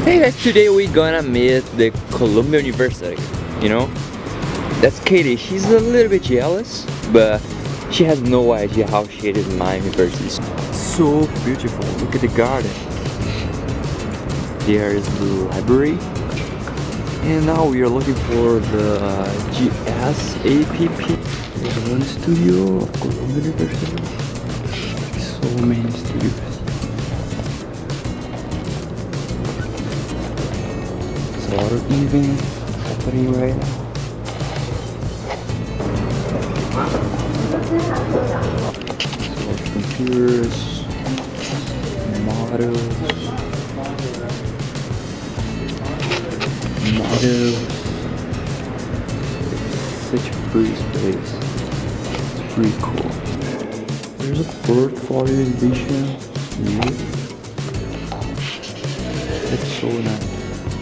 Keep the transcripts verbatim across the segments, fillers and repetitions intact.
Hey guys, today we gonna meet the Columbia University, you know? That's Katie. She's a little bit jealous, but she has no idea how shaded my university is. So beautiful. Look at the garden. There is the library. And now we are looking for the G S A P P. There's one studio of Columbia University. So many studios. A lot of events happening right now. So computers, models, models. It's such a pretty space. It's pretty cool. There's a portfolio edition here. That's so nice.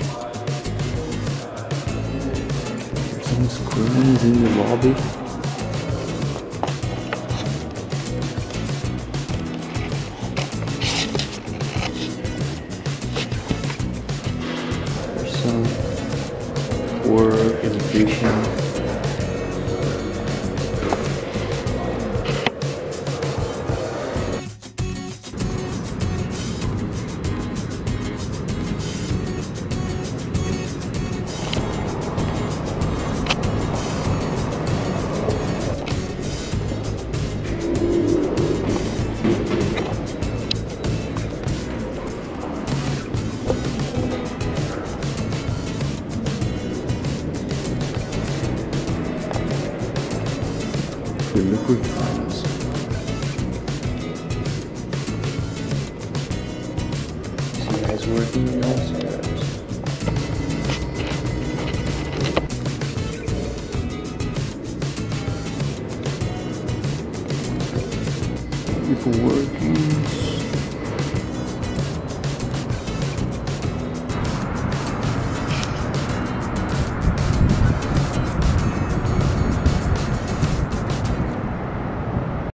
Some screens in the lobby. There's some work education. The liquid funds. See guys working downstairs. People working.